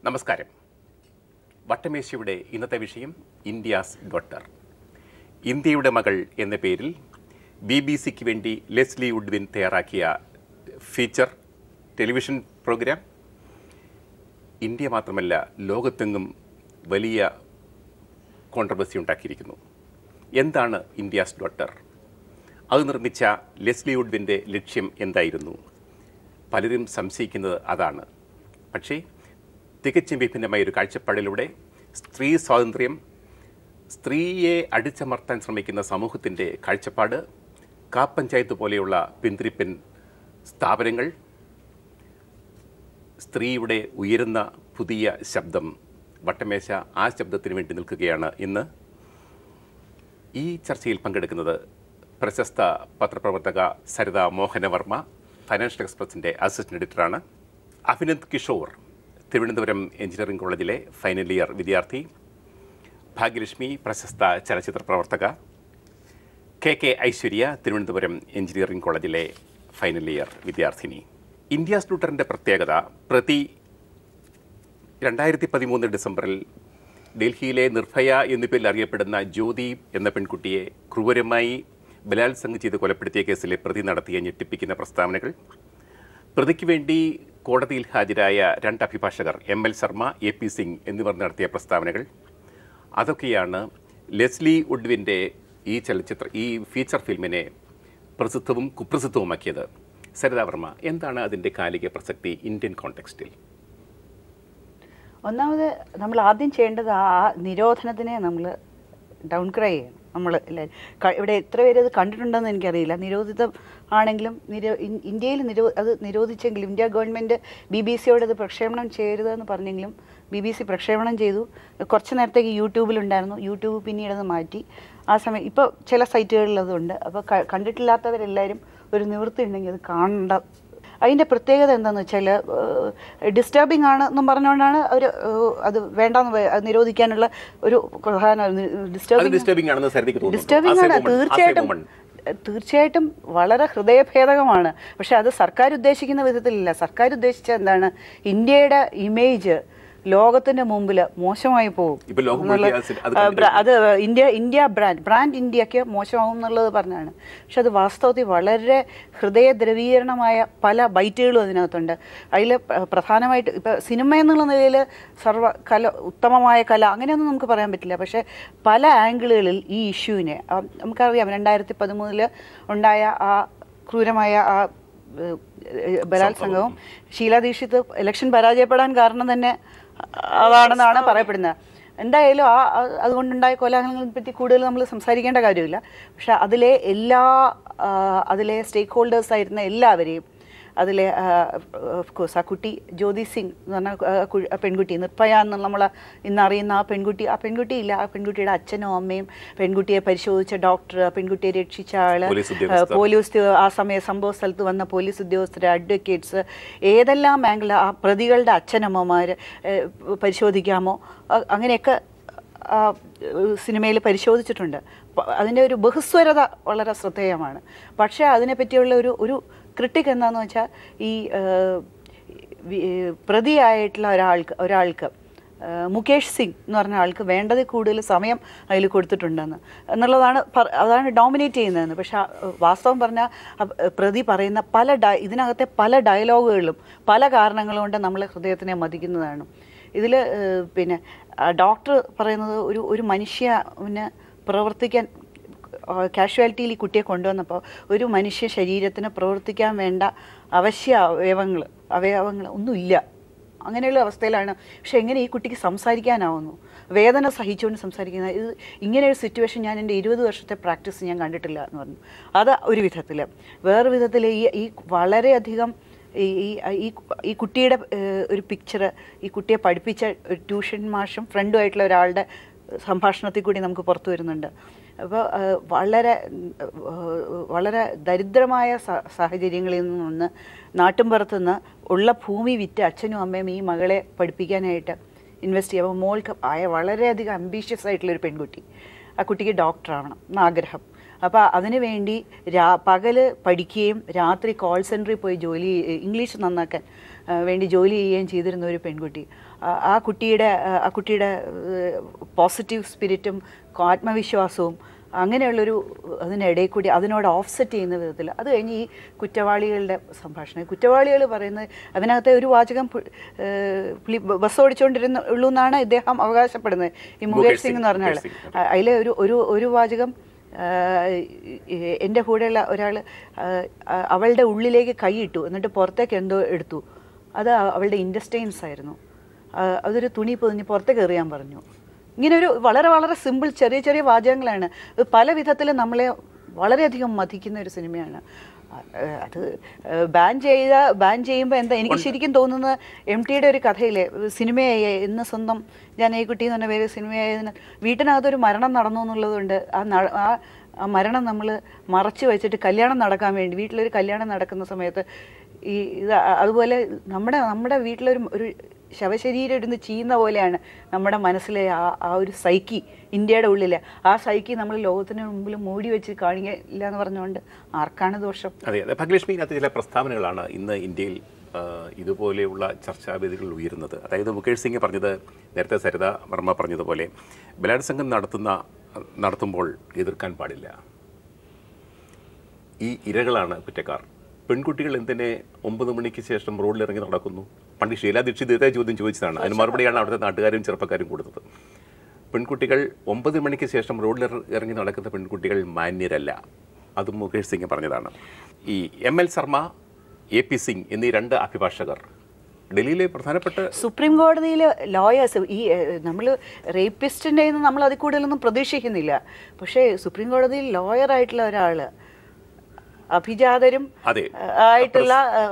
നമസ്കാരം. വട്ടമേശയുടെ ഇന്നത്തെ വിഷയം ഇന്ത്യാസ് ഡോട്ടർ. ഇന്ത്യയുടെ മകൾ എന്ന പേരിൽ BBC-ക്ക് വേണ്ടി ലെസ്ലി വുഡ്വിൻ തയ്യാറാക്കിയ ഫീച്ചർ ടെലിവിഷൻ പ്രോഗ്രാം ഇന്ത്യ മാത്രമല്ല ലോകത്തെങ്ങും വലിയ കോൺട്രവേഴ്സി ഉണ്ടാക്കിയിരിക്കുന്നു. എന്താണ് ഇന്ത്യാസ് ഡോട്ടർ? അത് നിർമ്മിച്ച ലെസ്ലി വുഡ്വിൻ്റെ ലക്ഷ്യം എന്തായിരുന്നു? പലരും സംശയിക്കുന്നത് അതാണ്. പക്ഷേ തികച്ചും വിഭിന്നമായ ഒരു കാഴ്ചപ്പാടിലൂടെ സ്ത്രീ സ്വാതന്ത്ര്യം, സ്ത്രീയെ അടിച്ചമർത്താൻ ശ്രമിക്കുന്ന സമൂഹത്തിൻ്റെ കാഴ്ചപ്പാട്, കാപ്പഞ്ചായത്ത് പോലെയുള്ള പിന്തിരിപ്പൻ സ്ഥാപനങ്ങൾ, സ്ത്രീയുടെ ഉയരുന്ന പുതിയ ശബ്ദം, വട്ടമേശ ആ ശബ്ദത്തിന് വേണ്ടി നിൽക്കുകയാണ്. ഇന്ന് ഈ ചർച്ചയിൽ പങ്കെടുക്കുന്നത് പ്രശസ്ത പത്രപ്രവർത്തക സരിത മോഹനവർമ്മ, ഫൈനാൻഷ്യൽ എക്സ്പ്രസിൻ്റെ അസിസ്റ്റന്റ് എഡിറ്ററാണ്. അഭിനന്ദ് കിഷോർ, തിരുവനന്തപുരം എഞ്ചിനീയറിംഗ് കോളേജിലെ ഫൈനൽ ഇയർ വിദ്യാർത്ഥി. ഭാഗ്യലക്ഷ്മി, പ്രശസ്ത ചലച്ചിത്ര പ്രവർത്തക. KK ഐശ്വര്യ, തിരുവനന്തപുരം എഞ്ചിനീയറിംഗ് കോളേജിലെ ഫൈനൽ ഇയർ വിദ്യാർത്ഥിനി. ഇന്ത്യാസ് ഡോട്ടറിൻ്റെ പ്രത്യേകത, പ്രതി 2013 ഡിസംബറിൽ ഡൽഹിയിലെ നിർഭയ എന്നു പേരിൽ അറിയപ്പെടുന്ന ജ്യോതി എന്ന പെൺകുട്ടിയെ ക്രൂരമായി ബലാത്സംഗം ചെയ്ത് കൊലപ്പെടുത്തിയ കേസിലെ പ്രതി നടത്തിയ ഞെട്ടിപ്പിക്കുന്ന പ്രസ്താവനകൾ, പ്രതിക്ക് വേണ്ടി കോടതിയിൽ ഹാജരായ 2 അഭിഭാഷകർ ML ശർമ്മ, AP സിംഗ് എന്നിവർ നടത്തിയ പ്രസ്താവനകൾ, അതൊക്കെയാണ് ലെസ്ലി വുഡ്വിൻ്റെ ഈ ഫീച്ചർ ഫിലിമിനെ പ്രസിദ്ധവും കുപ്രസിദ്ധവുമാക്കിയത്. സരിതാവർമ്മ, എന്താണ് അതിൻ്റെ കാലിക പ്രസക്തി ഇന്ത്യൻ കോണ്ടെക്സ്റ്റിൽ? ഒന്നാമത് നമ്മൾ ആദ്യം ചെയ്യേണ്ടത് ആ നിരോധനത്തിനെ നമ്മൾ ഡൗൺഗ്രേഡ് ചെയ്യണം. നമ്മൾ ഇവിടെ എത്ര പേര് അത് കണ്ടിട്ടുണ്ടെന്ന് എനിക്കറിയില്ല. നിരോധിതം ആണെങ്കിലും ഇന്ത്യയിൽ അത് നിരോധിച്ചെങ്കിലും ഇന്ത്യ ഗവൺമെൻറ് BBC-യോട് അത് പ്രക്ഷേപണം ചെയ്യരുതെന്ന് പറഞ്ഞെങ്കിലും BBC പ്രക്ഷേപണം ചെയ്തു. കുറച്ച് നേരത്തേക്ക് യൂട്യൂബിലുണ്ടായിരുന്നു. യൂട്യൂബ് പിന്നീട് അത് മാറ്റി. ആ സമയം ഇപ്പോൾ ചില സൈറ്റുകളിൽ അതുണ്ട്. അപ്പോൾ കണ്ടിട്ടില്ലാത്തവരെല്ലാവരും ഒരു നിവൃത്തി ഉണ്ടെങ്കിൽ അത് കാണേണ്ട. അതിൻ്റെ പ്രത്യേകത എന്താണെന്ന് വെച്ചാൽ ഡിസ്റ്റർബിംഗ് ആണെന്നും പറഞ്ഞുകൊണ്ടാണ് അവർ അത് വേണ്ടെന്ന് നിരോധിക്കാനുള്ള ഒരു പ്രധാന ഡിസ്റ്റർബിംഗ് ആണ്. തീർച്ചയായിട്ടും വളരെ ഹൃദയഭേദകമാണ്. പക്ഷെ അത് സർക്കാർ ഉദ്ദേശിക്കുന്ന വിധത്തിലില്ല. സർക്കാർ ഉദ്ദേശിച്ച എന്താണ്, ഇന്ത്യയുടെ ഇമേജ് ലോകത്തിൻ്റെ മുമ്പിൽ മോശമായി പോകും, അത് ഇന്ത്യ ബ്രാൻഡ് ഇന്ത്യക്ക് മോശമാകും എന്നുള്ളത് പറഞ്ഞാണ്. പക്ഷെ അത് വാസ്തവത്തിൽ വളരെ ഹൃദയദ്രവീകരണമായ പല ബൈറ്റുകളും അതിനകത്തുണ്ട്. അതിൽ പ്രധാനമായിട്ട് ഇപ്പോൾ സിനിമ എന്നുള്ള നിലയിൽ ഉത്തമമായ കല അങ്ങനെയൊന്നും നമുക്ക് പറയാൻ പറ്റില്ല. പക്ഷേ പല ആംഗിളുകളിൽ ഈ ഇഷ്യൂവിനെ നമുക്കറിയാം. 2013 ഉണ്ടായ ആ ക്രൂരമായ ആ ബലാത്സംഗവും ഷീലാ ദീക്ഷിത് ഇലക്ഷൻ പരാജയപ്പെടാൻ കാരണം തന്നെ അതാണെന്നാണ് പറയപ്പെടുന്നത്. എന്തായാലും അതുകൊണ്ടുണ്ടായ കോലാഹലങ്ങളെ പറ്റി കൂടുതൽ നമ്മൾ സംസാരിക്കേണ്ട കാര്യമില്ല. പക്ഷെ അതിലെ സ്റ്റേക്ക് ഹോൾഡേഴ്സായിരുന്ന എല്ലാവരെയും, അതിലെ ഓഫ്കോഴ്സ് ആ കുട്ടി ജ്യോതി സിംഗ് എന്ന് പറഞ്ഞ പെൺകുട്ടി, നിർഭയ എന്ന് നമ്മൾ ഇന്നറിയുന്ന ആ പെൺകുട്ടിയില്ല, ആ പെൺകുട്ടിയുടെ അച്ഛനും അമ്മയും, പെൺകുട്ടിയെ പരിശോധിച്ച ഡോക്ടർ, പെൺകുട്ടിയെ രക്ഷിച്ച ആള്, പോലീസ് ആ സമയം സംഭവ സ്ഥലത്ത് വന്ന പോലീസ് ഉദ്യോഗസ്ഥർ, അഡ്വക്കേറ്റ്സ്, ഏതെല്ലാം ആംഗിൾ ആ പ്രതികളുടെ അച്ഛനമ്മമാർ പരിശോധിക്കാമോ, അങ്ങനെയൊക്കെ സിനിമയിൽ പരിശോധിച്ചിട്ടുണ്ട്. അതിൻ്റെ ഒരു ബഹുസ്വരത വളരെ ശ്രദ്ധേയമാണ്. പക്ഷേ അതിനെപ്പറ്റിയുള്ള ഒരു ക്രിട്ടിക് എന്താണെന്ന് വെച്ചാൽ, ഈ പ്രതിയായിട്ടുള്ള ഒരാൾക്ക് മുകേഷ് സിംഗ് എന്ന് പറഞ്ഞ ആൾക്ക് വേണ്ടതിൽ കൂടുതൽ സമയം അതിൽ കൊടുത്തിട്ടുണ്ടെന്ന് അതാണ് ഡോമിനേറ്റ് ചെയ്യുന്നതെന്ന്. പക്ഷെ വാസ്തവം പറഞ്ഞാൽ പ്രതി പറയുന്ന ഇതിനകത്തെ പല ഡയലോഗുകളിലും പല കാരണങ്ങൾ കൊണ്ട് നമ്മളെ ഹൃദയത്തിനെ മതിക്കുന്നതാണ്. ഇതിൽ പിന്നെ ഡോക്ടർ പറയുന്നത് ഒരു മനുഷ്യന് പ്രവർത്തിക്കാൻ കാഷ്വാലിറ്റിയിൽ ഈ കുട്ടിയെ കൊണ്ടുവന്നപ്പോൾ ഒരു മനുഷ്യ ശരീരത്തിന് പ്രവർത്തിക്കാൻ വേണ്ട അവശ്യ അവയവങ്ങൾ ഒന്നുമില്ല. അങ്ങനെയുള്ള അവസ്ഥയിലാണ്. പക്ഷെ എങ്ങനെ ഈ കുട്ടിക്ക് സംസാരിക്കാനാവുന്നു? വേദന സഹിച്ചുകൊണ്ട് സംസാരിക്കുന്ന ഇങ്ങനെയൊരു സിറ്റുവേഷൻ ഞാൻ എൻ്റെ 20 വർഷത്തെ പ്രാക്ടീസ് ഞാൻ കണ്ടിട്ടില്ല എന്ന് പറഞ്ഞു. അത് ഒരു വിധത്തിൽ. വേറെ വിധത്തിൽ ഈ വളരെയധികം ഈ കുട്ടിയുടെ ഒരു പിക്ചർ, ഈ കുട്ടിയെ പഠിപ്പിച്ച ഒരു ട്യൂഷൻ മാഷും ഫ്രണ്ടുമായിട്ടുള്ള ഒരാളുടെ സംഭാഷണത്തിൽ കൂടി നമുക്ക് പുറത്തു വരുന്നുണ്ട്. അപ്പോൾ വളരെ ദരിദ്രമായ സാഹചര്യങ്ങളിൽ നിന്ന് നാട്ടിൻപുറത്തുനിന്ന് ഉള്ള ഭൂമി വിറ്റ് അച്ഛനും അമ്മയും ഈ മകളെ പഠിപ്പിക്കാനായിട്ട് ഇൻവെസ്റ്റ് ചെയ്യുക. അപ്പോൾ മോൾക്ക് വളരെയധികം അംബീഷ്യസ് ആയിട്ടുള്ളൊരു പെൺകുട്ടി, ആ കുട്ടിക്ക് ഡോക്ടറാവണം എന്നാഗ്രഹം. അപ്പോൾ അതിനു വേണ്ടി പകൽ പഠിക്കുകയും രാത്രി കോൾ സെൻറ്ററിൽ പോയി ഇംഗ്ലീഷ് നന്നാക്കാൻ വേണ്ടി ജോലി ചെയ്യുകയും ചെയ്തിരുന്ന ഒരു പെൺകുട്ടി. ആ കുട്ടിയുടെ പോസിറ്റീവ് സ്പിരിറ്റും ആത്മവിശ്വാസവും അങ്ങനെയുള്ളൊരു അതിനിടയിൽ കൂടി അതിനോട് ഓഫ്സെറ്റ് ചെയ്യുന്ന വിധത്തിൽ അത് കഴിഞ്ഞ് ഈ കുറ്റവാളികളുടെ സംഭാഷണം, കുറ്റവാളികൾ പറയുന്നത് അതിനകത്തെ ഒരു വാചകം ബസ് ഓടിച്ചുകൊണ്ടിരുന്നുള്ളൂ എന്നാണ് ഇദ്ദേഹം അവകാശപ്പെടുന്നത്, ഈ മുകേഷ് സിംഗ് എന്ന് പറഞ്ഞ ആൾ. അതിലെ ഒരു വാചകം, എൻ്റെ കൂടെയുള്ള ഒരാൾ അവളുടെ ഉള്ളിലേക്ക് കൈയിട്ടു, എന്നിട്ട് പുറത്തേക്ക് എന്തോ എടുത്തു, അത് അവളുടെ ഇൻറ്റസ്റ്റൈൻസ് ആയിരുന്നു, അതൊരു തുണി പൊതിഞ്ഞ് പുറത്തേക്ക് എറിയാൻ പറഞ്ഞു. ഇങ്ങനെ ഒരു വളരെ വളരെ സിമ്പിൾ ചെറിയ ചെറിയ വാചകങ്ങളാണ്. പല വിധത്തിൽ നമ്മളെ വളരെയധികം മതിക്കുന്ന ഒരു സിനിമയാണ്. അത് ബാൻ ചെയ്യുമ്പോൾ എന്താ എനിക്ക് ശരിക്കും തോന്നുന്നത്, MTയുടെ ഒരു കഥയിലെ സിനിമയായി ഇന്ന് സ്വന്തം ജാനകിക്കുട്ടി എന്ന് പറഞ്ഞ പേര് സിനിമയായതിന് വീട്ടിനകത്തൊരു മരണം നടന്നു എന്നുള്ളതുകൊണ്ട് ആ മരണം നമ്മൾ മറച്ചു വെച്ചിട്ട് കല്യാണം നടക്കാൻ വേണ്ടി വീട്ടിലൊരു കല്യാണം നടക്കുന്ന സമയത്ത് അതുപോലെ നമ്മുടെ വീട്ടിലൊരു ശവശരീരം ഇരുന്ന് ചെയ്യുന്ന പോലെയാണ് നമ്മുടെ മനസ്സിലെ ആ ഒരു സൈക്കി, ഇന്ത്യയുടെ ഉള്ളിലെ ആ സൈക്കി നമ്മൾ ലോകത്തിന് മുമ്പിൽ മൂടി വെച്ച് കാണിക്കില്ല എന്ന് പറഞ്ഞുകൊണ്ട് ആർക്കാണ് ദോഷം? അതെ അതെ. ഭാഗ്യലക്ഷ്മിക്കകത്ത് ചില പ്രസ്താവനകളാണ് ഇന്ന് ഇന്ത്യയിൽ ഇതുപോലെയുള്ള ചർച്ചാവേദികൾ ഉയരുന്നത്. അതായത് മുകേഷ് സിംഗ് പറഞ്ഞത്, നേരത്തെ സരിത വർമ്മ പറഞ്ഞതുപോലെ ബലാത്സംഗം നടത്തുമ്പോൾ എതിർക്കാൻ പാടില്ല, ഈ ഇരകളാണ് കുറ്റക്കാർ. പെൺകുട്ടികൾ എന്തിനെ 9 മണിക്ക് ശേഷം റോഡിലിറങ്ങി നടക്കുന്നു? പണ്ട് ഷീലാ ദീക്ഷിത് ഇതേ ചോദ്യം ചോദിച്ചതാണ്. അതിന് മറുപടിയാണ് അവിടുത്തെ നാട്ടുകാരും ചെറുപ്പക്കാരും കൊടുത്തത്. പെൺകുട്ടികൾ 9 മണിക്ക് ശേഷം റോഡിൽ ഇറങ്ങി നടക്കുന്ന പെൺകുട്ടികൾ മാന്യരല്ല, അതും മുകേഷ് സിംഗ് പറഞ്ഞതാണ്. ഈ ML ശർമ്മ, AP സിംഗ് എന്നീ 2 അഭിഭാഷകർ ഡൽഹിയിലെ പ്രധാനപ്പെട്ട സുപ്രീം കോടതിയിലെ ലോയേഴ്സ്, ഈ നമ്മൾ റേപ്പിസ്റ്റിൻ്റെ നമ്മൾ അതിൽ കൂടുതലൊന്നും പ്രതീക്ഷിക്കുന്നില്ല, പക്ഷേ സുപ്രീം കോടതിയിൽ ലോയറായിട്ടുള്ള ഒരാൾ, അഭിജാതരും ആയിട്ടുള്ള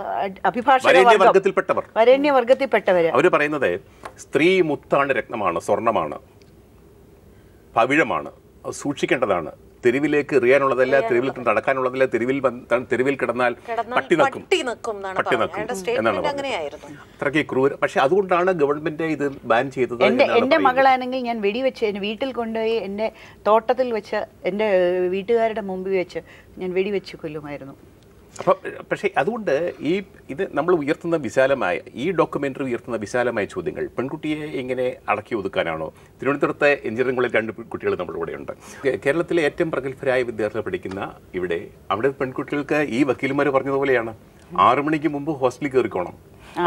വരേണ്യവർഗത്തിൽപ്പെട്ടവർ അവർ പറയുന്നത് സ്ത്രീ മുത്താണ്, രത്നമാണ്, സ്വർണമാണ്, പവിഴമാണ്, സൂക്ഷിക്കേണ്ടതാണ്, തെരുവിലേക്ക് എറിയാനുള്ളതല്ല, തെരുവിൽ നടക്കാനുള്ളതല്ല, തെരുവിൽ കിടന്നാൽ പട്ടി നക്കും എന്നാണ് അത്രയ്ക്ക് ക്രൂരം. പക്ഷെ അതുകൊണ്ടാണ് ഗവൺമെന്റ് ഇത് ബാൻ ചെയ്തത്. എൻ്റെ മകളാണെങ്കിൽ ഞാൻ വെടിവെച്ച് വീട്ടിൽ കൊണ്ടുപോയി എൻ്റെ തോട്ടത്തിൽ വെച്ച് എൻ്റെ വീട്ടുകാരുടെ മുമ്പിൽ വെച്ച് ഞാൻ വെടിവെച്ച് കൊല്ലുമായിരുന്നു. അപ്പം പക്ഷേ അതുകൊണ്ട് ഇത് നമ്മൾ ഉയർത്തുന്ന വിശാലമായ ഈ ഡോക്യുമെൻ്ററി ഉയർത്തുന്ന വിശാലമായ ചോദ്യങ്ങൾ പെൺകുട്ടിയെ ഇങ്ങനെ അടക്കി ഒതുക്കാനാണോ? തിരുവനന്തപുരത്തെ എഞ്ചിനീയറിംഗ് കോളേജിൽ 2 കുട്ടികൾ നമ്മുടെ കൂടെയുണ്ട്. കേരളത്തിലെ ഏറ്റവും പ്രഗത്ഭരായ വിദ്യാർത്ഥികൾ പഠിക്കുന്ന അവിടെ പെൺകുട്ടികൾക്ക് ഈ വക്കീൽമാർ പറഞ്ഞതുപോലെയാണ് 6 മണിക്ക് മുമ്പ് ഹോസ്റ്റലിൽ കയറിക്കോണം,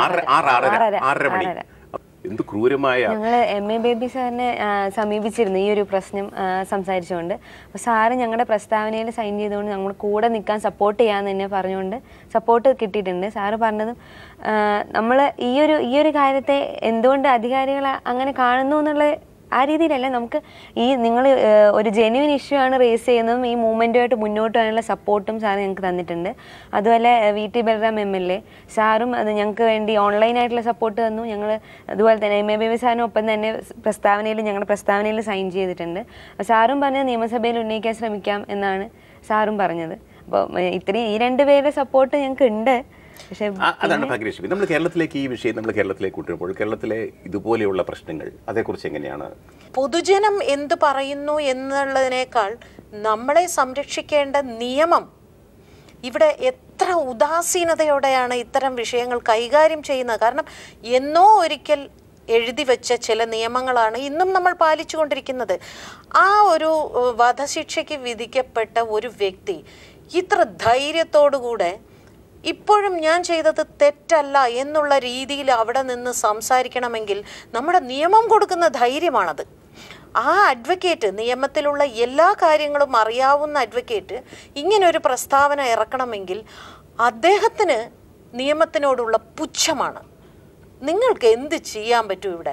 6:30 മണി. എന്ത് ക്രൂരമായ. ഞങ്ങൾ MA ബേബി സാറിനെ സമീപിച്ചിരുന്നു ഈ ഒരു പ്രശ്നം സംസാരിച്ചുകൊണ്ട്. അപ്പോൾ സാറ് ഞങ്ങളുടെ പ്രസ്താവനയിൽ സൈൻ ചെയ്തുകൊണ്ട് ഞങ്ങൾ കൂടെ നിൽക്കാൻ സപ്പോർട്ട് ചെയ്യാമെന്ന് തന്നെ പറഞ്ഞുകൊണ്ട് സപ്പോർട്ട് കിട്ടിയിട്ടുണ്ട്. സാറ് പറഞ്ഞതും നമ്മൾ ഈ ഒരു കാര്യത്തെ എന്തുകൊണ്ട് അധികാരികൾ അങ്ങനെ കാണുന്നു എന്നുള്ള ആ രീതിയിലല്ല, നമുക്ക് നിങ്ങൾ ഒരു ജെന്യുവൻ ഇഷ്യൂ ആണ് റേസ് ചെയ്യുന്നതും ഈ മൂവ്മെൻറ്റുമായിട്ട് മുന്നോട്ട് പോകാനുള്ള സപ്പോർട്ടും സാർ ഞങ്ങൾക്ക് തന്നിട്ടുണ്ട്. അതുപോലെ VT ബൽറാം MLA സാറും അത് ഞങ്ങൾക്ക് വേണ്ടി ഓൺലൈനായിട്ടുള്ള സപ്പോർട്ട് തന്നു. ഞങ്ങൾ അതുപോലെ തന്നെ MA ബേബി സാറിനും ഒപ്പം തന്നെ ഞങ്ങളുടെ പ്രസ്താവനയിൽ സൈൻ ചെയ്തിട്ടുണ്ട്. സാറും പറഞ്ഞത് നിയമസഭയിൽ ഉന്നയിക്കാൻ ശ്രമിക്കാം എന്നാണ് സാറും പറഞ്ഞത്. അപ്പോൾ ഈ 2 പേരുടെ സപ്പോർട്ട് ഞങ്ങൾക്ക് ഉണ്ട്. അതാണ് ഭാഗ്യലക്ഷ്മി. നമ്മൾ കേരളത്തിലേക്ക് ഈ വിഷയം കേരളത്തിലേക്ക് കൊണ്ടുവരുമ്പോൾ കേരളത്തിലെ ഇതുപോലെയുള്ള പ്രശ്നങ്ങൾ അതേക്കുറിച്ച് എങ്ങനെയാണ്? പൊതുജനം എന്ത് പറയുന്നു എന്നുള്ളതിനേക്കാൾ നമ്മളെ സംരക്ഷിക്കേണ്ട നിയമം ഇവിടെ എത്ര ഉദാസീനതയോടെയാണ് ഇത്തരം വിഷയങ്ങൾ കൈകാര്യം ചെയ്യുന്നത്. കാരണം എന്നോ ഒരിക്കൽ എഴുതി വെച്ച ചില നിയമങ്ങളാണ് ഇന്നും നമ്മൾ പാലിച്ചുകൊണ്ടിരിക്കുന്നത്. ആ ഒരു വധശിക്ഷയ്ക്ക് വിധിക്കപ്പെട്ട ഒരു വ്യക്തി ഇത്ര ധൈര്യത്തോടുകൂടെ ഇപ്പോഴും ഞാൻ ചെയ്തത് തെറ്റല്ല എന്നുള്ള രീതിയിൽ അവിടെ നിന്ന് സംസാരിക്കണമെങ്കിൽ നമ്മുടെ നിയമം കൊടുക്കുന്ന ധൈര്യമാണത്. ആ അഡ്വക്കേറ്റ്, നിയമത്തിലുള്ള എല്ലാ കാര്യങ്ങളും അറിയാവുന്ന അഡ്വക്കേറ്റ് ഇങ്ങനൊരു പ്രസ്താവന ഇറക്കണമെങ്കിൽ അദ്ദേഹത്തിന് നിയമത്തിനോടുള്ള പുച്ഛമാണ്. നിങ്ങൾക്ക് എന്ത് ചെയ്യാൻ പറ്റും ഇവിടെ?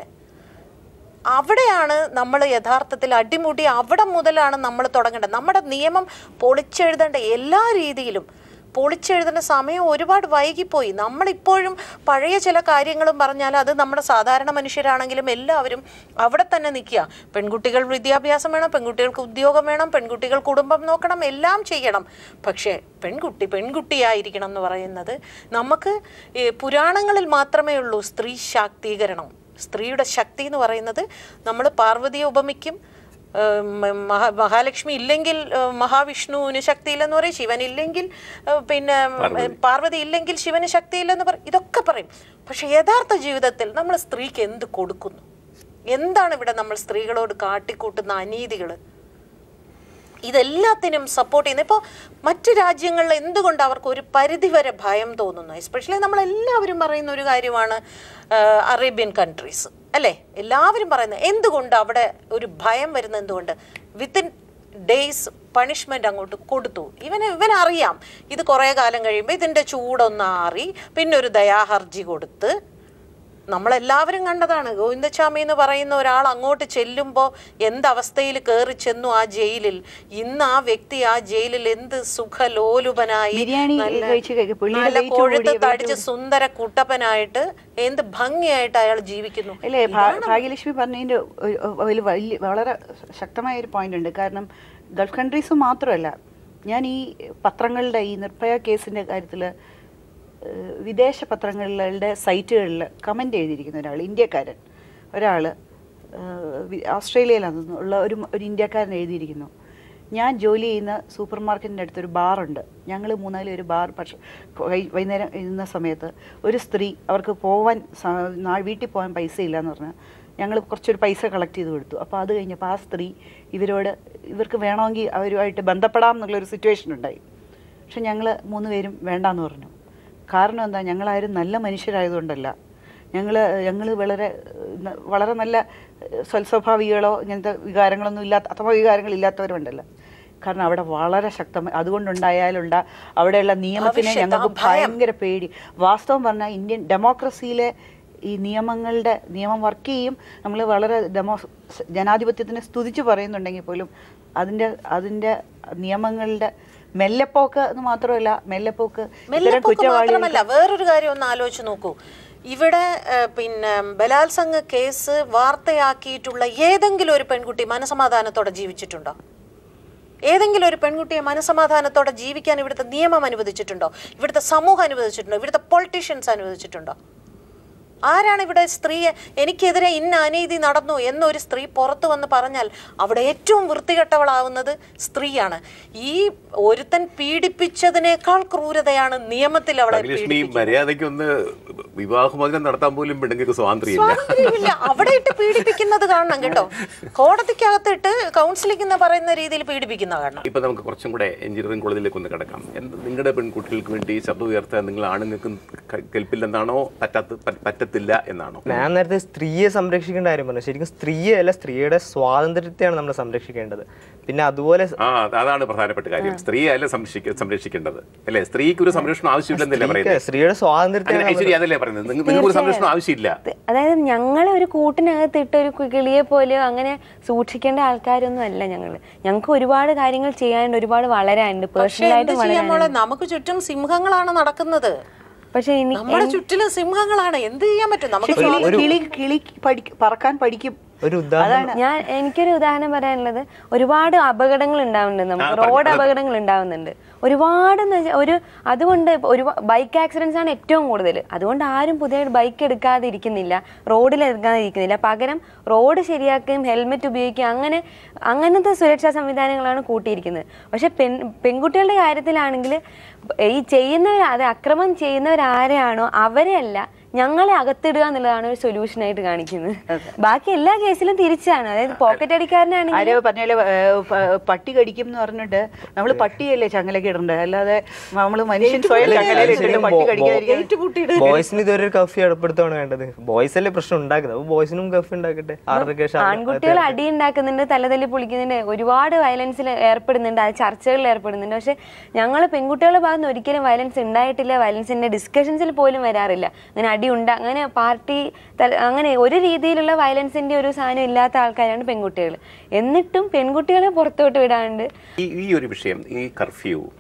അവിടെയാണ് നമ്മൾ യഥാർത്ഥത്തിൽ അടിമുടി, അവിടെ മുതലാണ് നമ്മൾ തുടങ്ങേണ്ടത്. നമ്മുടെ നിയമം പൊളിച്ചെഴുതേണ്ട എല്ലാ രീതിയിലും പൊളിച്ചെഴുതുന്ന സമയം ഒരുപാട് വൈകിപ്പോയി. നമ്മളിപ്പോഴും പഴയ ചില കാര്യങ്ങളും പറഞ്ഞാൽ അത് നമ്മുടെ സാധാരണ മനുഷ്യരാണെങ്കിലും എല്ലാവരും അവിടെ തന്നെ നിൽക്കുക. പെൺകുട്ടികൾ വിദ്യാഭ്യാസം വേണം, പെൺകുട്ടികൾക്ക് ഉദ്യോഗം വേണം, പെൺകുട്ടികൾ കുടുംബം നോക്കണം, എല്ലാം ചെയ്യണം. പക്ഷേ പെൺകുട്ടിയായിരിക്കണം എന്ന് പറയുന്നത് നമുക്ക് പുരാണങ്ങളിൽ മാത്രമേ ഉള്ളൂ. സ്ത്രീ ശാക്തീകരണം, സ്ത്രീയുടെ ശക്തി എന്ന് പറയുന്നത് നമ്മൾ പാർവതിയെ ഉപമിക്കും, മഹാലക്ഷ്മി ഇല്ലെങ്കിൽ മഹാവിഷ്ണുവിന് ശക്തിയില്ലെന്ന് പറയും, ശിവൻ ഇല്ലെങ്കിൽ പിന്നെ പാർവതി ഇല്ലെങ്കിൽ ശിവന് ശക്തിയില്ലെന്ന് പറയും, ഇതൊക്കെ പറയും. പക്ഷെ യഥാർത്ഥ ജീവിതത്തിൽ നമ്മൾ സ്ത്രീക്ക് എന്ത് കൊടുക്കുന്നു? എന്താണ് ഇവിടെ നമ്മൾ സ്ത്രീകളോട് കാട്ടിക്കൂട്ടുന്ന അനീതികൾ? ഇതെല്ലാത്തിനും സപ്പോർട്ട് ചെയ്യുന്നത്. ഇപ്പോൾ മറ്റു രാജ്യങ്ങളിൽ എന്തുകൊണ്ട് അവർക്ക് ഒരു പരിധിവരെ ഭയം തോന്നുന്നു? എസ്പെഷ്യലി നമ്മളെല്ലാവരും പറയുന്ന ഒരു കാര്യമാണ് അറേബ്യൻ കൺട്രീസ് അല്ലേ? എല്ലാവരും പറയുന്നത് എന്തുകൊണ്ട് അവിടെ ഒരു ഭയം വരുന്നത്? എന്തുകൊണ്ട്? വിത്തിൻ ഡേയ്സ് പണിഷ്മെന്റ് അങ്ങോട്ട് കൊടുത്തു. ഇവനറിയാം ഇത് കുറേ കാലം കഴിയുമ്പോൾ ഇതിൻ്റെ ചൂടൊന്നാറി പിന്നെ ഒരു ദയാഹർജി കൊടുത്ത്. നമ്മളെല്ലാവരും കണ്ടതാണ്, ഗോവിന്ദസ്വാമി എന്ന് പറയുന്ന ഒരാൾ അങ്ങോട്ട് ചെല്ലുമ്പോൾ എന്തവസ്ഥയിൽ കയറി ചെന്നു ആ ജയിലിൽ. ഇന്ന് ആ വ്യക്തി ആ ജയിലിൽ എന്ത് സുഖലോലുപനായി, നല്ല കൊഴുത്ത് തടിച്ച് സുന്ദര കുട്ടപ്പനായിട്ട് എന്ത് ഭംഗിയായിട്ട് അയാൾ ജീവിക്കുന്നു. അല്ലേ? ഭാഗ്യലക്ഷ്മി പറഞ്ഞതിൻ്റെ വലിയ വളരെ ശക്തമായ ഒരു പോയിന്റ് ഉണ്ട്. കാരണം ഗൾഫ് കൺട്രീസ് മാത്രമല്ല, ഞാൻ ഈ പത്രങ്ങളുടെ ഈ നിർഭയ കേസിൻ്റെ കാര്യത്തിൽ വിദേശ പത്രങ്ങളുടെ സൈറ്റുകളിൽ കമൻ്റ് എഴുതിയിരിക്കുന്ന ഒരാൾ, ഇന്ത്യക്കാരൻ ഒരാൾ, ഓസ്ട്രേലിയയിലുള്ള ഒരു ഇന്ത്യക്കാരൻ എഴുതിയിരിക്കുന്നു, ഞാൻ ജോലി ചെയ്യുന്ന സൂപ്പർ മാർക്കറ്റിൻ്റെ അടുത്തൊരു ബാറുണ്ട്, ഞങ്ങൾ 3-4 ഒരു ബാർ. പക്ഷേ വൈകുന്നേരം ഇരുന്ന സമയത്ത് ഒരു സ്ത്രീ, അവർക്ക് പോകാൻ വീട്ടിൽ പോകാൻ പൈസ ഇല്ലയെന്ന് പറഞ്ഞാൽ ഞങ്ങൾ കുറച്ചൊരു പൈസ കളക്ട് ചെയ്ത് കൊടുത്തു. അപ്പോൾ അത് കഴിഞ്ഞപ്പോൾ ആ സ്ത്രീ ഇവർക്ക് വേണമെങ്കിൽ അവരുമായിട്ട് ബന്ധപ്പെടാം എന്നുള്ളൊരു സിറ്റുവേഷൻ ഉണ്ടായി. പക്ഷെ ഞങ്ങൾ 3 പേരും വേണ്ടാന്ന് പറഞ്ഞു. കാരണം എന്താ? ഞങ്ങളാരും നല്ല മനുഷ്യരായതുകൊണ്ടല്ല, ഞങ്ങൾ വളരെ നല്ല സ്വൽസ്വഭാവികളോ ഇങ്ങനത്തെ വികാരങ്ങളൊന്നും ഇല്ലാത്ത, അഥവാ വികാരങ്ങളില്ലാത്തവരുണ്ടല്ല. കാരണം അവിടെ വളരെ ശക്തമായി അതുകൊണ്ടുണ്ടായാലുണ്ട അവിടെയുള്ള നിയമത്തിനെ ഞങ്ങൾക്ക് ഭയങ്കര പേടി. വാസ്തവം പറഞ്ഞാൽ ഇന്ത്യൻ ഡെമോക്രസിയിലെ ഈ നിയമം വർക്ക് ചെയ്യും. നമ്മൾ വളരെ ജനാധിപത്യത്തിനെ സ്തുതിച്ച് പറയുന്നുണ്ടെങ്കിൽ പോലും അതിൻ്റെ നിയമങ്ങളുടെ മെല്ലെപ്പോക്ക് എന്ന് മാത്രമല്ല, മാത്രമല്ല വേറൊരു കാര്യം ഒന്ന് ആലോചിച്ച് നോക്കൂ. ഇവിടെ പിന്നെ ബലാത്സംഗ കേസ് വാർത്തയാക്കിയിട്ടുള്ള ഏതെങ്കിലും ഒരു പെൺകുട്ടി മനസമാധാനത്തോടെ ജീവിച്ചിട്ടുണ്ടോ? ഏതെങ്കിലും ഒരു പെൺകുട്ടിയെ മനസമാധാനത്തോടെ ജീവിക്കാൻ ഇവിടുത്തെ നിയമം അനുവദിച്ചിട്ടുണ്ടോ? ഇവിടുത്തെ സമൂഹം അനുവദിച്ചിട്ടുണ്ടോ? ഇവിടുത്തെ പൊളിറ്റീഷ്യൻസ് അനുവദിച്ചിട്ടുണ്ടോ? ആരാണ് ഇവിടെ സ്ത്രീയെ എനിക്കെതിരെ ഇന്ന അനീതി നടന്നു എന്നൊരു സ്ത്രീ പുറത്തു വന്ന് പറഞ്ഞാൽ അവിടെ ഏറ്റവും വൃത്തികെട്ടവളാവുന്നത് സ്ത്രീയാണ്. ഈ ഒരുത്തൻ പീഡിപ്പിച്ചതിനേക്കാൾ ക്രൂരതയാണ് നിയമത്തിൽ അവളെ മര്യാദയ്ക്കൊന്ന് വിവാഹമോചനം നടത്താൻ പോലും പെണ്ണുങ്ങൾക്ക് സ്വാതന്ത്ര്യമില്ല. അവിടെ ഇട്ട് പീഡിപ്പിക്കുന്നത് കാണണം കേട്ടോ. കോടതിക്കകത്തിട്ട് കൗൺസിലിംഗ് എന്ന് പറയുന്ന രീതിയിൽ പീഡിപ്പിക്കുന്ന കാണണം. ഇപ്പൊ നമുക്ക് കുറച്ചും കൂടെ എഞ്ചിനീയറിംഗ് കോളേജിലേക്ക് ഒന്ന് കിടക്കാം. നിങ്ങളുടെ പെൺകുട്ടികൾക്ക് വേണ്ടി ശബ്ദം ഉയർത്താൻ നിങ്ങൾ ആണുങ്ങൾക്ക് കെൽപ്പില്ലെന്നാണോ പറ്റത്തില്ല എന്നാണോ? ഞാൻ നേരത്തെ സ്ത്രീയെ സംരക്ഷിക്കേണ്ട കാര്യം പറഞ്ഞു. ശരിക്കും സ്ത്രീയെ അല്ല, സ്ത്രീയുടെ സ്വാതന്ത്ര്യത്തെയാണ് നമ്മൾ സംരക്ഷിക്കേണ്ടത്. പിന്നെ അതുപോലെ അതാണ് പ്രധാനപ്പെട്ട കാര്യം. സ്ത്രീയെ അല്ല സംരക്ഷിക്കേണ്ടത് അല്ലേ? സ്ത്രീക്ക് ഒരു സംരക്ഷണം ആവശ്യമില്ലെന്നല്ലേ പറയുന്നത്? സ്ത്രീയുടെ സ്വാതന്ത്ര്യം അതല്ലേ പറയുന്നത്? നിങ്ങൾക്ക് ഒരു സംരക്ഷണം ആവശ്യമില്ല. അതായത് ഞങ്ങളെ ഒരു കൂട്ടിനകത്ത് ഇട്ട ഒരു കിളിയെ പോലെയോ അങ്ങനെ സൂക്ഷിക്കേണ്ട ആൾക്കാരൊന്നും അല്ല ഞങ്ങൾക്ക് ഒരുപാട് കാര്യങ്ങൾ ചെയ്യാനുണ്ട്, ഒരുപാട് വളരാനുണ്ട്. പേഴ്സണലായിട്ട് നമുക്ക് ചുറ്റും സിംഹങ്ങളാണ് നടക്കുന്നത്. പക്ഷെ നമ്മുടെ ചുറ്റിലും സിംഹങ്ങളാണ്. എന്ത് ചെയ്യാൻ പറ്റും? നമുക്ക് പറക്കാൻ പഠിക്കും. എനിക്കൊരു ഉദാഹരണം പറയാനുള്ളത്, ഒരുപാട് അപകടങ്ങൾ ഉണ്ടാവുന്നുണ്ട്. നമുക്ക് റോഡ് അപകടങ്ങൾ ഉണ്ടാവുന്നുണ്ട് ഒരുപാട്. അതുകൊണ്ട് ബൈക്ക് ആക്സിഡൻസ് ആണ് ഏറ്റവും കൂടുതൽ. അതുകൊണ്ട് ആരും പുതിയ ബൈക്ക് എടുക്കാതെ ഇരിക്കുന്നില്ല, റോഡിൽ എടുക്കാതെ ഇരിക്കുന്നില്ല. പകരം റോഡ് ശരിയാക്കുകയും ഹെൽമെറ്റ് ഉപയോഗിക്കുകയും അങ്ങനത്തെ സുരക്ഷാ സംവിധാനങ്ങളാണ് കൂട്ടിയിരിക്കുന്നത്. പക്ഷെ പെൺകുട്ടികളുടെ കാര്യത്തിലാണെങ്കിൽ ഈ അക്രമം ചെയ്യുന്നവരാരെയാണോ അവരെ അല്ല, ഞങ്ങളെ അകത്തിടുക എന്നുള്ളതാണ് ഒരു സൊല്യൂഷനായിട്ട് കാണിക്കുന്നത്. ബാക്കി എല്ലാ കേസിലും തിരിച്ചാണ്. അതായത് പോക്കറ്റ് അടിക്കാരനാണെങ്കിൽ പറഞ്ഞാല് പട്ടി കടിക്കും എന്ന് പറഞ്ഞിട്ട് നമ്മൾ പട്ടിയല്ലേ ചങ്ങലൊക്കെ ഇടണ്ടേ, അല്ലാതെ നമ്മൾ മനുഷ്യൻ സ്വയം പട്ടി കടിക്കാതിരിക്കും. ബോയ്സിന് ഇതൊരു കഫി ഏർപ്പെടുത്താണ് വേണ്ടത്. ബോയ്സ് അല്ലേ പ്രശ്നം ഉണ്ടാക്കുന്നത്, അപ്പൊ ബോയ്സിനും കഫി ഉണ്ടാക്കട്ടെ. ആൺകുട്ടികൾ അടി ഉണ്ടാക്കുന്നുണ്ട്, തലതല്ലി പൊളിക്കുന്നുണ്ട്, ഒരുപാട് വയലൻസിൽ ഏർപ്പെടുന്നുണ്ട്, അത് ചർച്ചകളിൽ ഏർപ്പെടുന്നുണ്ട്. പക്ഷെ ഞങ്ങൾ പെൺകുട്ടികളുടെ ഭാഗത്ത് ഒരിക്കലും വയലൻസ് ഉണ്ടായിട്ടില്ല, വയലൻസിന്റെ ഡിസ്കഷൻസിൽ പോലും വരാറില്ല. അങ്ങനെ അങ്ങനെ പാർട്ടി അങ്ങനെ ഒരു രീതിയിലുള്ള വയലൻസിന്റെ ഒരു സാധനം ഇല്ലാത്ത ആൾക്കാരാണ് പെൺകുട്ടികൾ. എന്നിട്ടും പെൺകുട്ടികളെ പുറത്തോട്ട് വിടാണ്ട് ഈ ഒരു വിഷയം, ഈ കർഫ്യൂ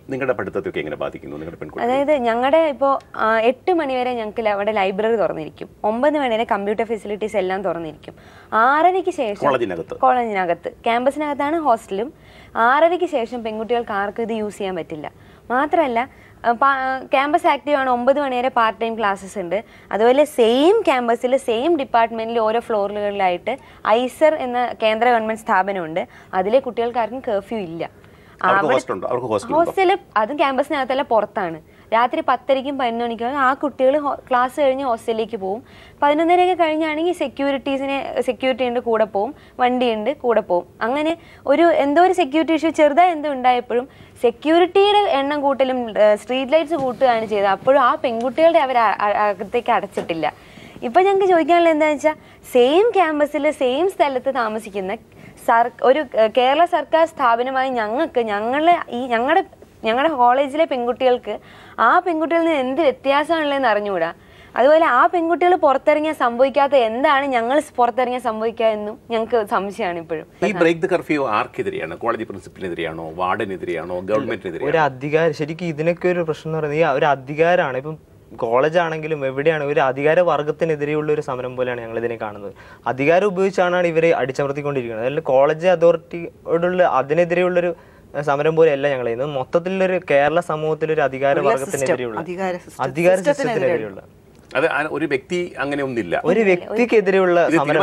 നിങ്ങളുടെ പഠിത്തത്തൊക്കെ എങ്ങനെ ബാധിക്കുന്നു നിങ്ങളുടെ പെൺകുട്ടി? അതായത് ഞങ്ങളുടെ ഇപ്പോൾ 8 മണി വരെ ഞങ്ങൾക്ക് അവിടെ ലൈബ്രറി തുറന്നിരിക്കും, 9 മണി വരെ കമ്പ്യൂട്ടർ ഫെസിലിറ്റീസ് എല്ലാം തുറന്നിരിക്കും. 6:30-ക്ക് ശേഷം കോളേജിനകത്ത് ക്യാമ്പസിനകത്താണ് ഹോസ്റ്റലും. 6:30-ക്ക് ശേഷം പെൺകുട്ടികൾക്ക് ആർക്കും ഇത് യൂസ് ചെയ്യാൻ പറ്റില്ല. മാത്രമല്ല ക്യാമ്പസ് ആക്റ്റീവ് ആണ്, 9 മണി വരെ പാർട്ട് ടൈം ക്ലാസ്സസ് ഉണ്ട്. അതുപോലെ സെയിം ക്യാമ്പസിൽ സെയിം ഡിപ്പാർട്ട്മെന്റിൽ ഓരോ ഫ്ലോറുകളിലായിട്ട് ഐസർ എന്ന കേന്ദ്ര ഗവൺമെന്റ് സ്ഥാപനമുണ്ട്. അതിലെ കുട്ടികൾക്കാർക്കും കർഫ്യൂ ഇല്ല. ഹോസ്റ്റല് അതും ക്യാമ്പസിനകത്തല്ല, പുറത്താണ്. രാത്രി 10:30-ക്കും 11 മണിക്കും ആ കുട്ടികൾ ക്ലാസ് കഴിഞ്ഞ് ഹോസ്റ്റലിലേക്ക് പോകും. 11:30-ഒക്കെ കഴിഞ്ഞാണെങ്കിൽ സെക്യൂരിറ്റി ഉണ്ട് കൂടെ പോകും, വണ്ടിയുണ്ട് കൂടെ പോകും. അങ്ങനെ എന്തോ ഒരു സെക്യൂരിറ്റി ഇഷ്യൂ ചെറുതായി എന്തോ ഉണ്ടായപ്പോഴും സെക്യൂരിറ്റിയുടെ എണ്ണം കൂട്ടലും സ്ട്രീറ്റ് ലൈറ്റ്സ് കൂട്ടുകയാണ് ചെയ്തത്. അപ്പോഴും ആ പെൺകുട്ടികളുടെ അവർ അകത്തേക്ക് അടച്ചിട്ടില്ല. ഇപ്പം ഞങ്ങൾക്ക് ചോദിക്കാനുള്ളത് എന്താണെന്ന് വെച്ചാൽ, സെയിം ക്യാമ്പസിൽ സെയിം സ്ഥലത്ത് താമസിക്കുന്ന ഒരു കേരള സർക്കാർ സ്ഥാപനമായി ഞങ്ങളുടെ കോളേജിലെ പെൺകുട്ടികൾക്ക് ആ പെൺകുട്ടികളിൽ നിന്ന് എന്ത് വ്യത്യാസമാണുള്ളതെന്ന് അറിഞ്ഞുകൂടാ. അതുപോലെ ആ പെൺകുട്ടികൾ പുറത്തിറങ്ങിയാൽ സംഭവിക്കാത്ത എന്താണ് ഞങ്ങൾ പുറത്തിറങ്ങിയാൽ സംഭവിക്കാമെന്നും ഞങ്ങൾക്ക് സംശയമാണ് ഇപ്പോഴും. ഈ ബ്രേക്ക് ദ കർഫ്യൂ ആർക്കെതിരെയാണ്? കോളേജ് പ്രിൻസിപ്പലിനെതിരെയാണോ, വാർഡനെതിരെയാണോ, ഗവൺമെന്റിനെതിരെയാണോ? ഒരു അധികാരം, ശരിക്കും ഇതിനൊക്കെ ഒരു പ്രശ്നം എന്ന് പറയുന്നത് ഒരു അധികാരമാണ്. ഇപ്പം കോളേജ് ആണെങ്കിലും എവിടെയാണ് ഒരു അധികാര വർഗത്തിനെതിരെയുള്ള ഒരു സമരം പോലെയാണ് ഞങ്ങൾ ഇതിനെ കാണുന്നത്. അധികാരം ഉപയോഗിച്ചാണ് ഇവരെ അടിച്ചമർത്തിക്കൊണ്ടിരിക്കുന്നത്. അതിൽ കോളേജ് അതോറിറ്റിയോടുള്ള അതിനെതിരെയുള്ളൊരു സമരം പോലെയല്ല ഞങ്ങൾ ചെയ്യുന്നത്. മൊത്തത്തിലൊരു കേരള സമൂഹത്തിലൊരു അധികാര വർഗത്തിനെതിരെയുള്ള അധികാര സിസ്റ്റത്തിനെതിരെയുള്ള ഒരു വ്യക്തി അങ്ങനെ ഒന്നില്ല, ഒരു വ്യക്തിക്കെതിരെയുള്ള സമരം.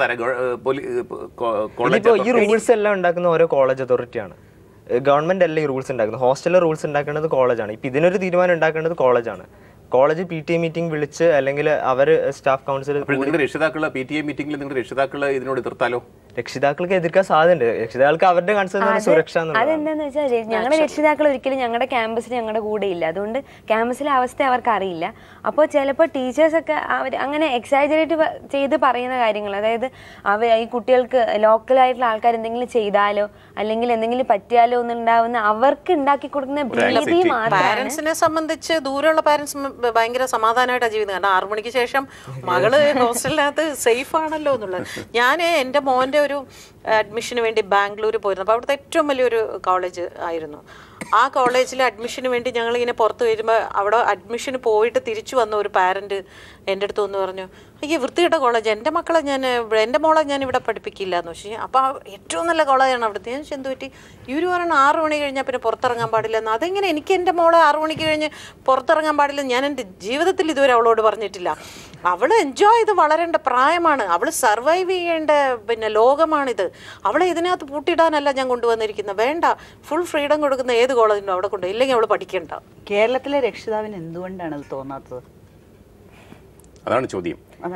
ഈ റൂൾസ് എല്ലാം ഉണ്ടാക്കുന്ന ഓരോ കോളേജ് അതോറിറ്റിയാണ്, ഗവൺമെന്റ് അല്ല ഈ റൂൾസ് ഉണ്ടാക്കുന്നത്. ഹോസ്റ്റലിലെ റൂൾസ് ഉണ്ടാക്കേണ്ടത് കോളേജാണ്. ഇപ്പൊ ഇതിനൊരു തീരുമാനം ഉണ്ടാക്കേണ്ടത് കോളേജാണ്. കോളേജ് PTA മീറ്റിംഗ് വിളിച്ച് അല്ലെങ്കിൽ അവര് സ്റ്റാഫ് കൗൺസിൽ രക്ഷിതാക്കള് PTA മീറ്റിംഗിൽ നിങ്ങളുടെ രക്ഷിതാക്കള് ഇതിനോട് എതിർത്താലോ? രക്ഷിതാക്കൾക്ക് എതിർക്കാൻ സാധ്യതയുണ്ട്. രക്ഷിതാക്കൾക്ക് അവരുടെ കൺസേൺ സുരക്ഷ. അതെന്താന്ന് വെച്ചാൽ ഞങ്ങളുടെ രക്ഷിതാക്കൾ ഒരിക്കലും ഞങ്ങളുടെ ക്യാമ്പസിൽ ഞങ്ങളുടെ കൂടെ ഇല്ല. അതുകൊണ്ട് ക്യാമ്പസിലെ അവസ്ഥ അവർക്ക് അറിയില്ല. അപ്പോൾ ചിലപ്പോൾ ടീച്ചേഴ്സൊക്കെ അവർ അങ്ങനെ എക്സാജറേറ്റ് ചെയ്ത് പറയുന്ന കാര്യങ്ങൾ, അതായത് ഈ കുട്ടികൾക്ക് ലോക്കലായിട്ടുള്ള ആൾക്കാർ എന്തെങ്കിലും ചെയ്താലോ അല്ലെങ്കിൽ എന്തെങ്കിലും പറ്റിയാലോ എന്നുണ്ടാവുന്ന അവർക്ക് ഉണ്ടാക്കി കൊടുക്കുന്ന ഭീതി മാത്രമാണ്. പാരന്റ്സിനെ സംബന്ധിച്ച് ദൂരെയുള്ള പാരന്റ്സ് ഭയങ്കര സമാധാനമായിട്ടാണ് ജീവിക്കുന്നത്. കാരണം 6 മണിക്ക് ശേഷം മകള് ഹോസ്റ്റലിനകത്ത് സേഫ് ആണല്ലോ എന്നുള്ളത്. ഞാൻ എൻ്റെ മോൻ്റെ ഒരു അഡ്മിഷന് വേണ്ടി ബാംഗ്ലൂർ പോയിരുന്നു. അപ്പോൾ അവിടുത്തെ ഏറ്റവും വലിയൊരു കോളേജ് ആയിരുന്നു. ആ കോളേജിൽ അഡ്മിഷന് വേണ്ടി ഞങ്ങളിങ്ങനെ പുറത്ത് വരുമ്പോൾ അവിടെ അഡ്മിഷന് പോയിട്ട് തിരിച്ചു വന്ന ഒരു പാരൻറ്റ് എൻ്റെ അടുത്ത് വന്ന് പറഞ്ഞു, അയ്യോ വൃത്തികെട്ട കോളേജ്, എൻ്റെ മോളെ ഞാൻ ഇവിടെ പഠിപ്പിക്കില്ല എന്ന് വെച്ചാൽ. അപ്പോൾ ഏറ്റവും നല്ല കോളേജാണ് അവിടുത്തെ. ഞാൻ എന്ത് പറ്റി? ഇവർ പറയണം 6 മണി കഴിഞ്ഞാൽ പിന്നെ പുറത്തിറങ്ങാൻ പാടില്ല എന്ന്. അതെങ്ങനെ? എനിക്ക് എൻ്റെ മോളെ 6 മണിക്ക് കഴിഞ്ഞ് പുറത്തിറങ്ങാൻ പാടില്ലെന്ന് ഞാൻ എൻ്റെ ജീവിതത്തിൽ ഇതുവരെ അവളോട് പറഞ്ഞിട്ടില്ല. അവൾ എൻജോയ് ചെയ്ത് വളരേണ്ട പ്രായമാണ്, അവൾ സർവൈവ് ചെയ്യേണ്ട ലോകമാണിത്. അവളെ ഇതിനകത്ത് പൂട്ടിയിടാനല്ല ഞാൻ കൊണ്ടുവന്നിരിക്കുന്നത്. വേണ്ട, ഫുൾ ഫ്രീഡം കൊടുക്കുന്ന ഏത് കോളേജിനും അവിടെ കൊണ്ട്, ഇല്ലെങ്കിൽ അവൾ പഠിക്കണ്ട. കേരളത്തിലെ രക്ഷിതാവിന് എന്തുകൊണ്ടാണ് അത് തോന്നാത്തത്? അതാണ് ചോദ്യം.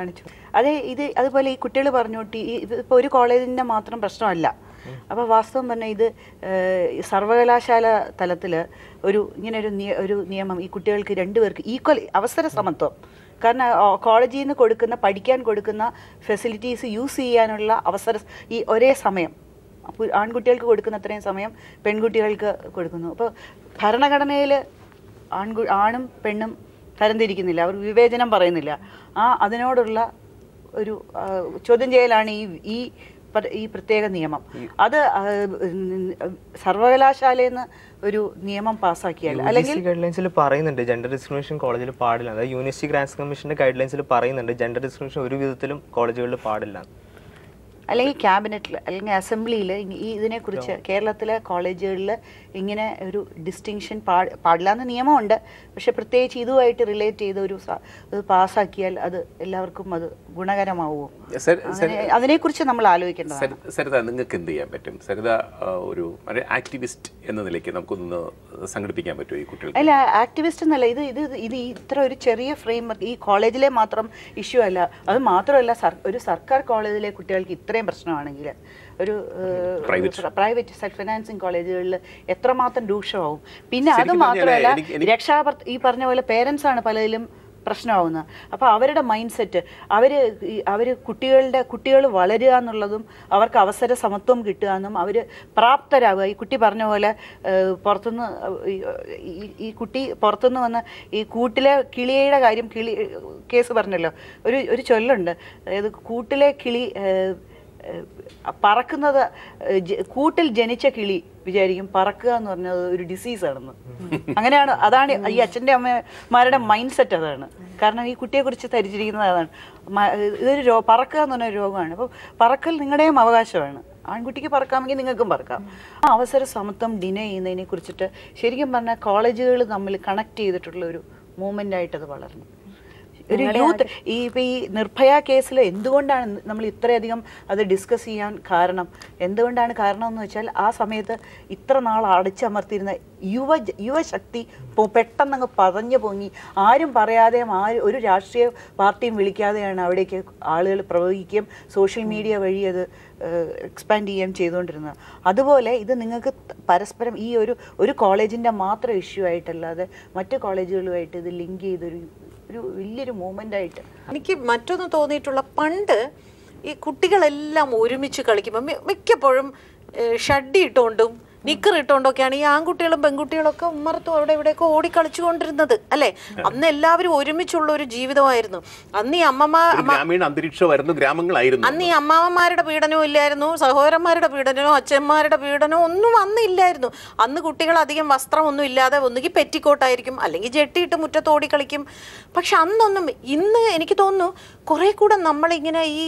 അതുപോലെ ഈ കുട്ടികൾ പറഞ്ഞോട്ടി ഇപ്പോൾ ഒരു കോളേജിൻ്റെ മാത്രം പ്രശ്നമല്ല. അപ്പോൾ വാസ്തവം പറഞ്ഞാൽ ഇത് സർവകലാശാല തലത്തിൽ ഇങ്ങനെ ഒരു നിയമം ഈ കുട്ടികൾക്ക് 2 പേർക്ക് ഈക്വൽ അവസര സമത്വം. കാരണം കോളേജിൽ നിന്ന് പഠിക്കാൻ കൊടുക്കുന്ന ഫെസിലിറ്റീസ് യൂസ് ചെയ്യാനുള്ള അവസരം ഈ ഒരേ സമയം ആൺകുട്ടികൾക്ക് കൊടുക്കുന്ന അത്രയും സമയം പെൺകുട്ടികൾക്ക് കൊടുക്കുന്നു. അപ്പോൾ ഭരണഘടനയിൽ ആണും പെണ്ണും തരംതിരിക്കുന്നില്ല, അവർ വിവേചനം പറയുന്നില്ല. അതിനോടുള്ള ഒരു ചോദ്യം ചെയ്യലാണ് ഈ പ്രത്യേക നിയമം. അത് സർവകലാശാലയിൽ നിന്ന് ഒരു നിയമം പാസ്സാക്കിയാൽ അല്ലെങ്കിൽ ഗൈഡ്ലൈൻസിൽ പറയുന്നുണ്ട് ജെൻഡർ ഡിസ്ക്രിമിനേഷൻ കോളേജിൽ പാടില്ല. അതായത് യൂണിവേഴ്സിറ്റി ഗ്രാന്റ്സ് കമ്മീഷന്റെ ഗൈഡ്ലൈൻസിൽ പറയുന്നുണ്ട് ജെൻഡർ ഡിസ്ക്രിമിനേഷൻ ഒരു വിധത്തിലും കോളേജുകളിൽ പാടില്ല. അല്ലെങ്കിൽ ക്യാബിനറ്റിൽ അല്ലെങ്കിൽ അസംബ്ലിയിൽ ഇതിനെക്കുറിച്ച് കേരളത്തിലെ കോളേജുകളിൽ ഇങ്ങനെ ഒരു ഡിസ്റ്റിങ്ഷൻ പാടില്ല എന്ന നിയമമുണ്ട്. പക്ഷെ പ്രത്യേകിച്ച് ഇതുമായിട്ട് റിലേറ്റ് ചെയ്ത് ഒരു പാസ്സാക്കിയാൽ അത് എല്ലാവർക്കും അത് ഗുണകരമാവുമോ? അതിനെക്കുറിച്ച് നമ്മൾ ആലോചിക്കേണ്ടതാണ്. സരിത, നിങ്ങൾക്ക് എന്ത് ചെയ്യാൻ പറ്റും? സരിത ഒരു ആക്ടിവിസ്റ്റ് എന്ന നിലയ്ക്ക് നമുക്കൊന്ന് സംഘടിപ്പിക്കാൻ പറ്റുമോ ഈ കുട്ടികൾ? അല്ല, ആക്ടിവിസ്റ്റ് എന്നല്ല, ഇത് ഇത്ര ഒരു ചെറിയ ഫ്രെയിം ഈ കോളേജിലെ മാത്രം ഇഷ്യൂ അല്ല. അത് മാത്രമല്ല, ഒരു സർക്കാർ കോളേജിലെ കുട്ടികൾക്ക് ഇത്രയും പ്രശ്നമാണെങ്കിൽ ഒരു പ്രൈവറ്റ് സെൽഫ് ഫിനാൻസിങ് കോളേജുകളിൽ എത്രമാത്രം രൂക്ഷമാവും. പിന്നെ അത് മാത്രമല്ല, ഈ പറഞ്ഞ പോലെ പേരൻസ് ആണ് പലതിലും പ്രശ്നമാവുന്നത്. അപ്പോൾ അവരുടെ മൈൻഡ് സെറ്റ്, അവർ കുട്ടികൾ വളരുക എന്നുള്ളതും അവർക്ക് അവസര സമത്വം കിട്ടുക എന്നും അവർ പ്രാപ്തരാകുക. ഈ കുട്ടി പറഞ്ഞ പോലെ പുറത്തുനിന്ന് ഈ കുട്ടി പുറത്തുനിന്ന് വന്ന് ഈ കൂട്ടിലെ കിളിയുടെ കാര്യം കേസ് പറഞ്ഞല്ലോ. ഒരു ചൊല്ലുണ്ട്, അതായത് കൂട്ടിലെ കിളി പറക്കുന്നത് കൂട്ടിൽ ജനിച്ച കിളി വിചാരിക്കും പറക്കുക എന്ന് പറഞ്ഞത് ഒരു ഡിസീസാണെന്ന്. അങ്ങനെയാണ്, അതാണ് ഈ അച്ഛൻ്റെ അമ്മമാരുടെ മൈൻഡ് സെറ്റ്. അതാണ് കാരണം ഈ കുട്ടിയെക്കുറിച്ച് ധരിച്ചിരിക്കുന്നത് അതാണ്. ഇതൊരു പറക്കുക എന്ന് പറഞ്ഞ രോഗമാണ്. അപ്പോൾ പറക്കൽ നിങ്ങളുടെയും അവകാശമാണ്. ആൺകുട്ടിക്ക് പറക്കാമെങ്കിൽ നിങ്ങൾക്കും പറക്കാം. ആ അവസര സമത്വം ഡിനേ ചെയ്യുന്നതിനെ കുറിച്ചിട്ട് ശരിക്കും പറഞ്ഞാൽ കോളേജുകൾ തമ്മിൽ കണക്ട് ചെയ്തിട്ടുള്ള ഒരു മൂവ്മെൻ്റ് ആയിട്ടത് വളർന്നു. ഒരു യൂത്ത് ഈ നിർഭയ കേസിൽ എന്തുകൊണ്ടാണ് നമ്മൾ ഇത്രയധികം അത് ഡിസ്കസ് ചെയ്യാൻ കാരണം? എന്തുകൊണ്ടാണ് കാരണം എന്ന് വെച്ചാൽ ആ സമയത്ത് ഇത്ര നാൾ അടിച്ചമർത്തിയിരുന്ന യുവശക്തി പെട്ടെന്നങ്ങ് പതഞ്ഞു പൊങ്ങി, ആരും പറയാതെയും ഒരു രാഷ്ട്രീയ പാർട്ടിയും വിളിക്കാതെയാണ് അവിടേക്ക് ആളുകൾ പ്രവഹിക്കുകയും സോഷ്യൽ മീഡിയ വഴി അത് എക്സ്പാൻഡ് ചെയ്യുകയും ചെയ്തുകൊണ്ടിരുന്നത്. അതുപോലെ ഇത് നിങ്ങൾക്ക് പരസ്പരം ഈ ഒരു കോളേജിൻ്റെ മാത്രം ഇഷ്യൂ ആയിട്ടല്ലാതെ മറ്റു കോളേജുകളുമായിട്ട് ഇത് ലിങ്ക് ചെയ്തൊരു വലിയൊരു മൂവ്മെൻ്റ് ആയിട്ട് എനിക്ക് മറ്റൊന്ന് തോന്നിയിട്ടുള്ള, പണ്ട് ഈ കുട്ടികളെല്ലാം ഒരുമിച്ച് കളിക്കുമ്പോൾ മിക്കപ്പോഴും ഷഡ്ഡി ഇട്ടുകൊണ്ടും നിക്കർ ഇട്ടുകൊണ്ടൊക്കെയാണ് ഈ ആൺകുട്ടികളും പെൺകുട്ടികളൊക്കെ ഉമ്മറത്തും അവിടെ ഇവിടെയൊക്കെ ഓടിക്കളിച്ചുകൊണ്ടിരുന്നത് അല്ലേ? അന്ന് എല്ലാവരും ഒരുമിച്ചുള്ള ഒരു ജീവിതമായിരുന്നു. അന്ന് ഈ അന്ന് ഈ അമ്മാവന്മാരുടെ പീഡനവും ഇല്ലായിരുന്നു, സഹോദരന്മാരുടെ പീഡനമോ അച്ഛന്മാരുടെ പീഡനമോ ഒന്നും അന്ന് ഇല്ലായിരുന്നു. അന്ന് കുട്ടികൾ അധികം വസ്ത്രമൊന്നും ഇല്ലാതെ ഒന്നുകിൽ പെറ്റിക്കോട്ടായിരിക്കും അല്ലെങ്കിൽ ജെട്ടിയിട്ട് മുറ്റത്ത് ഓടിക്കളിക്കും. പക്ഷെ അന്നൊന്നും, ഇന്ന് എനിക്ക് തോന്നുന്നു കുറെ കൂടെ നമ്മളിങ്ങനെ ഈ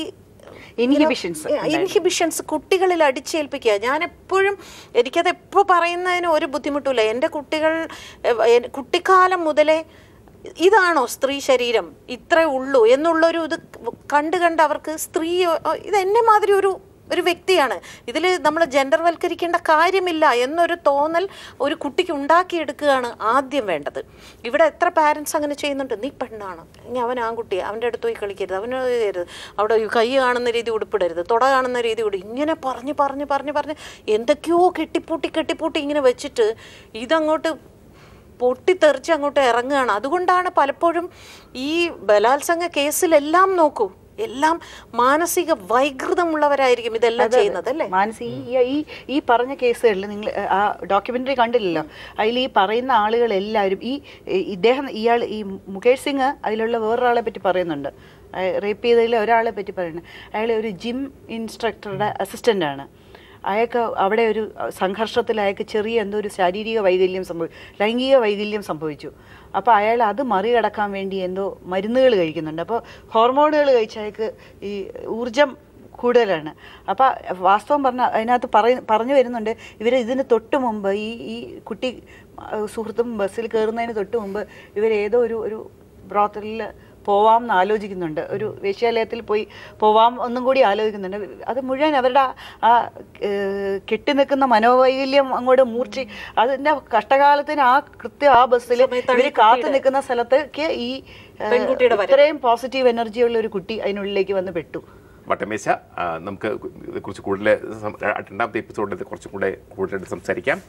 ഇൻഹിബിഷൻസ് കുട്ടികളിൽ അടിച്ചേൽപ്പിക്കുക. ഞാൻ എപ്പോഴും, എനിക്കത് എപ്പോൾ പറയുന്നതിന് ഒരു ബുദ്ധിമുട്ടില്ല. എൻ്റെ കുട്ടിക്കാലം മുതലേ ഇതാണോ സ്ത്രീ ശരീരം, ഇത്രേ ഉള്ളൂ എന്നുള്ളൊരു ഇത് കണ്ട് അവർക്ക് സ്ത്രീ ഇത് എന്നെ മാതിരി ഒരു വ്യക്തിയാണ്, ഇതിൽ നമ്മൾ ജെൻഡർവൽക്കരിക്കേണ്ട കാര്യമില്ല എന്നൊരു തോന്നൽ ഒരു കുട്ടിക്ക് ഉണ്ടാക്കിയെടുക്കുകയാണ് ആദ്യം വേണ്ടത്. ഇവിടെ എത്ര പാരൻസ് അങ്ങനെ ചെയ്യുന്നുണ്ട്. നീ പെണ്ണാണ്, ഇനി അവൻ ആൺകുട്ടിയെ, അവൻ്റെ അടുത്ത് പോയി കളിക്കരുത്, അവന് ചെയ്യരുത്, അവിടെ കൈ കാണുന്ന രീതി ഉടുപ്പിടരുത്, തുട കാണുന്ന രീതി ഇങ്ങനെ പറഞ്ഞ് എന്തൊക്കെയോ കെട്ടിപ്പൂട്ടി ഇങ്ങനെ വെച്ചിട്ട് ഇതങ്ങോട്ട് പൊട്ടിത്തെറിച്ച് അങ്ങോട്ട് ഇറങ്ങുകയാണ്. അതുകൊണ്ടാണ് പലപ്പോഴും ഈ ബലാത്സംഗ കേസിലെല്ലാം നോക്കൂ, എല്ലാം മാനസിക വൈകൃതമുള്ളവരായിരിക്കും ഇതെല്ലാം ചെയ്യുന്നത് അല്ലേ? ഈ പറഞ്ഞ കേസുകളിൽ നിങ്ങൾ ആ ഡോക്യുമെന്ററി കണ്ടില്ലല്ലോ, അതിൽ ഈ പറയുന്ന ആളുകളെല്ലാവരും ഇയാൾ ഈ മുകേഷ് സിംഗ് അതിലുള്ള വേറൊരാളെ പറ്റി പറയുന്നുണ്ട്, റേപ്പ് ചെയ്തതിൽ ഒരാളെ പറ്റി പറയുന്നത്. അയാൾ ഒരു ജിം ഇൻസ്ട്രക്ടറുടെ അസിസ്റ്റൻ്റാണ്. അയാൾക്ക് അവിടെ ഒരു സംഘർഷത്തിൽ അയാൾക്ക് ചെറിയ എന്തോ ഒരു ശാരീരിക വൈകല്യം ലൈംഗിക വൈകല്യം സംഭവിച്ചു. അപ്പോൾ അയാൾ അത് മറികടക്കാൻ വേണ്ടി എന്തോ മരുന്നുകൾ കഴിക്കുന്നുണ്ട്. അപ്പോൾ ഹോർമോണുകൾ കഴിച്ച അയാൾക്ക് ഈ ഊർജം കൂടുതലാണ്. അപ്പോൾ വാസ്തവം പറഞ്ഞാൽ അതിനകത്ത് പറഞ്ഞു വരുന്നുണ്ട്, ഇവർ ഇതിന് തൊട്ട് മുമ്പ് ഈ കുട്ടി സുഹൃത്തും ബസ്സിൽ കയറുന്നതിന് തൊട്ട് മുമ്പ് ഇവരേതോ ഒരു ബ്രോത്തലിൽ പോവാമെന്ന് ആലോചിക്കുന്നുണ്ട്, ഒരു വേശ്യാലയത്തിൽ പോവാം ഒന്നും കൂടി ആലോചിക്കുന്നുണ്ട്. അത് മുഴുവൻ അവരുടെ ആ കെട്ടി നിൽക്കുന്ന മനോവൈകല്യം അങ്ങോട്ട് മൂർച്ചി, അതിൻ്റെ കഷ്ടകാലത്തിന് ആ ബസ്സിൽ ഇവർ കാത്തു നിൽക്കുന്ന സ്ഥലത്തേക്ക് ഈ ഇത്രയും പോസിറ്റീവ് എനർജിയുള്ള ഒരു കുട്ടി അതിനുള്ളിലേക്ക് വന്ന് പെട്ടു. വട്ടമേശ, നമുക്ക് ഇതിനെക്കുറിച്ച് കൂടുതൽ രണ്ടാമത്തെ എപ്പിസോഡിൽ കൂടുതൽ സംസാരിക്കാം.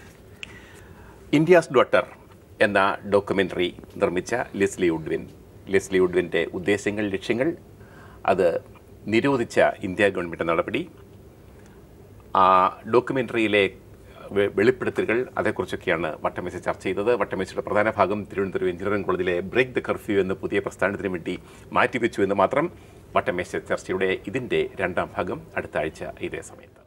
ഇന്ത്യാസ് ഡോട്ടർ എന്ന ഡോക്യുമെൻ്ററി നിർമ്മിച്ച ലെസ്ലി വുഡ്വിൻ്റെ ഉദ്ദേശങ്ങൾ, ലക്ഷ്യങ്ങൾ, അത് നിരോധിച്ച ഇന്ത്യ ഗവൺമെൻറ് നടപടി, ആ ഡോക്യുമെൻ്ററിയിലെ വെളിപ്പെടുത്തലുകൾ, അതേക്കുറിച്ചൊക്കെയാണ് വട്ടമേശ ചർച്ച ചെയ്തത്. വട്ടമേശയുടെ പ്രധാന ഭാഗം തിരുവനന്തപുരം എഞ്ചിനീയറിംഗ് കോളേജിലെ ബ്രേക്ക് ദ കർഫ്യൂ എന്ന പുതിയ പ്രസ്ഥാനത്തിന് വേണ്ടി മാറ്റിവെച്ചു എന്ന് മാത്രം. വട്ടമേശ ചർച്ചയുടെ ഇതിൻ്റെ രണ്ടാം ഭാഗം അടുത്ത ആഴ്ച ഇതേ സമയത്ത്.